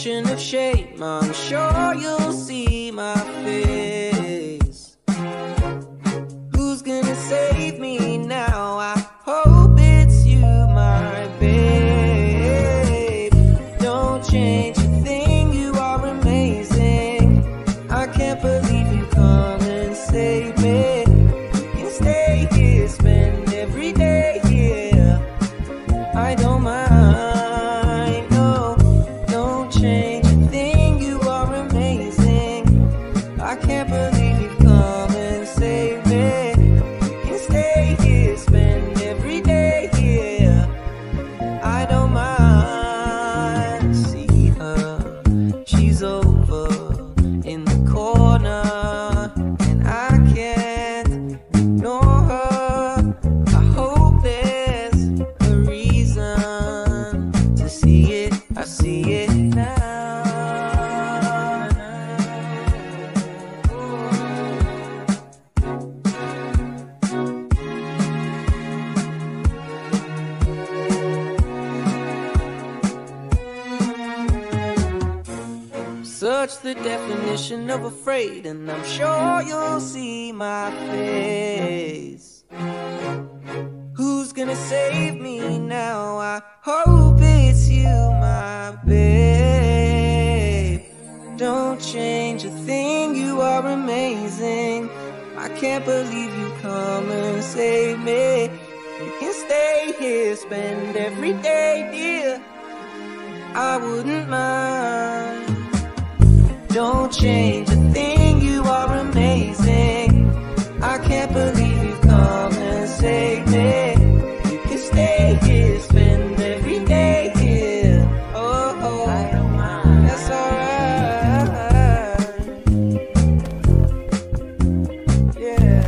definition of shame. I'm sure you'll see my face. Who's gonna save me now? I hope it's you, my babe. Don't change a thing, you are amazing. I can't believe you come and save me. You can stay here, spend every day here. I don't mind, no. Don't change a thing, you are amazing. I can't believe you come and save me. You can stay here, spend every day here. I don't mind. See her, she's over in the corner, and I can't ignore her. I hope there's a reason to see it. I see it now. Such the definition of afraid, and I'm sure you'll see my face. Who's gonna save me now? I hope it's you, my babe. Don't change a thing, you are amazing. I can't believe you come and save me. You can stay here, spend every day, dear. I wouldn't mind. Don't change a thing, you are amazing. I can't believe you come and save me. You can stay here, spend every day here. Oh, oh, I don't mind. That's alright. Yeah.